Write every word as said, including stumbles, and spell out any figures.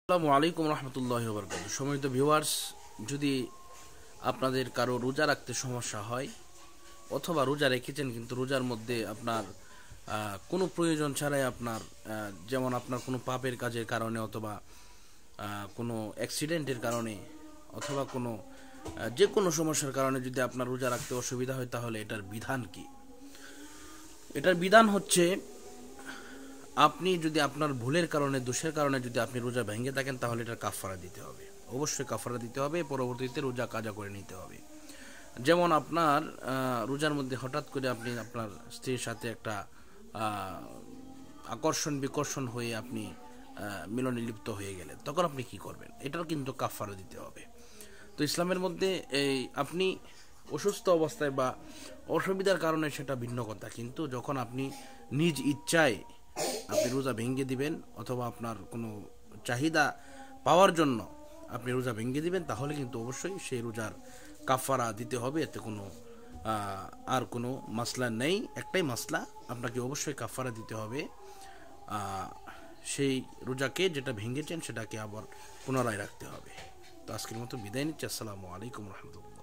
আসসালামু আলাইকুম রহমতুল্লাহি ওয়া বারাকাতুহু। সম্মানিত ভিউয়ার্স, যদি আপনাদের কারো রোজা রাখতে সমস্যা হয় অথবা রোজা রেখেছেন কিন্তু রোজার মধ্যে আপনার আহ, কোনো প্রয়োজন ছাড়াই আপনার আহ, যেমন আপনার কোনো পাপের কাজের কারণে অথবা আহ, কোনো অ্যাক্সিডেন্টের কারণে অথবা কোনো আহ, যে কোনো সমস্যার কারণে যদি আপনার রোজা রাখতে অসুবিধা হয়, তাহলে এটার বিধান কি? এটার বিধান হচ্ছে, আপনি যদি আপনার ভুলের কারণে দোষের কারণে যদি আপনি রোজা ভেঙে থাকেন, তাহলে এটার কাফারা দিতে হবে। অবশ্যই কাফারা দিতে হবে, পরবর্তীতে রোজা কাজা করে নিতে হবে। যেমন আপনার আহ, রোজার মধ্যে হঠাৎ করে আপনি আপনার স্ত্রীর সাথে একটা আহ, আকর্ষণ বিকর্ষণ হয়ে আপনি আহ, মিলনে লিপ্ত হয়ে গেলেন, তখন আপনি কি করবেন? এটার কিন্তু কাফারা দিতে হবে। তো ইসলামের মধ্যে এই আপনি অসুস্থ অবস্থায় বা অসুবিধার কারণে সেটা ভিন্ন কথা, কিন্তু যখন আপনি নিজ ইচ্ছায় আপনি রোজা ভেঙে দিবেন অথবা আপনার কোনো চাহিদা পাওয়ার জন্য আপনি রোজা ভেঙে দিবেন, তাহলে কিন্তু অবশ্যই সেই রোজার কাফারা দিতে হবে। এতে কোনো আহ, আর কোনো মাসলা নেই, একটাই মাসলা, আপনাকে অবশ্যই কাফারা দিতে হবে। আহ, সেই রোজাকে যেটা ভেঙেছেন সেটাকে আবার পুনরায় রাখতে হবে। তো আজকের মতো বিদায় নিচ্ছি। আসসালামু আলাইকুম রহমতুল্লাহ।